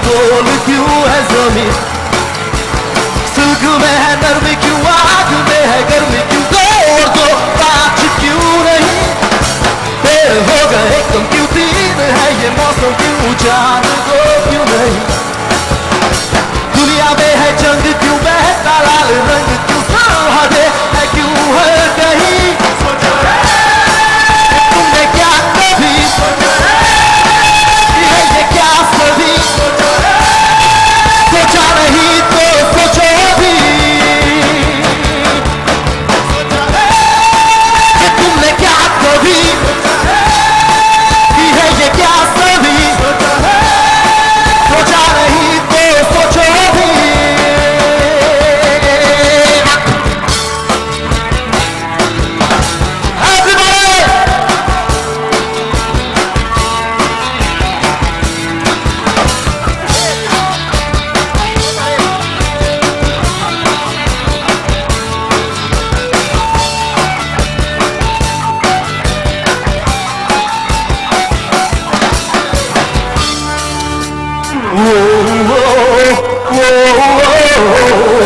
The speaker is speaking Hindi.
गोल क्यों है ज़मीन, सुल्क में है नरमी क्यों, आग में है गर्मी क्यों, जोर दो बात क्यों नहीं, पेड़ हो गए तुम क्यों, तीन है ये मौसम क्यों, जान दो क्यों नहीं, दुनिया में है जंग क्यों, बहता लाल रंग क्यों, सरहदें है क्यों हर कहीं, तुमने क्या कभी ये क्या सभी सोचा नहीं तो सोचो भी, तुमने क्या कभी ये क्या सभी सोचा नहीं तो सोचो भी। Whoa, whoa, whoa, whoa.